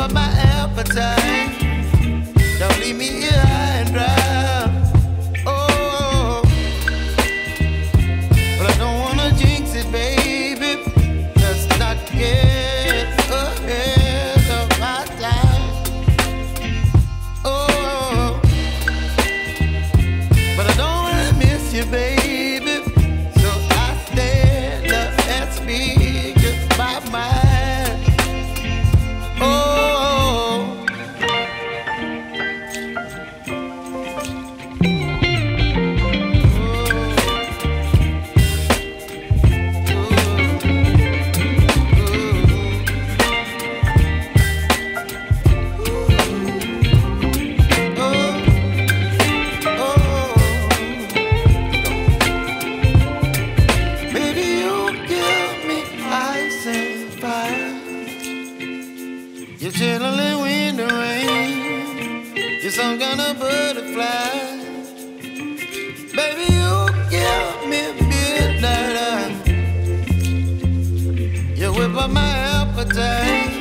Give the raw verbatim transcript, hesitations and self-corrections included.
up my appetite. Don't leave me here high and dry. Oh, but I don't wanna jinx it, baby. Let's not get ahead of my time. Oh, but I don't wanna miss you, baby. So I stand up and speak just my mind. Oh. You're chilling when the rain. You're some kind of butterfly. Baby, you give me midnight. You whip up my appetite.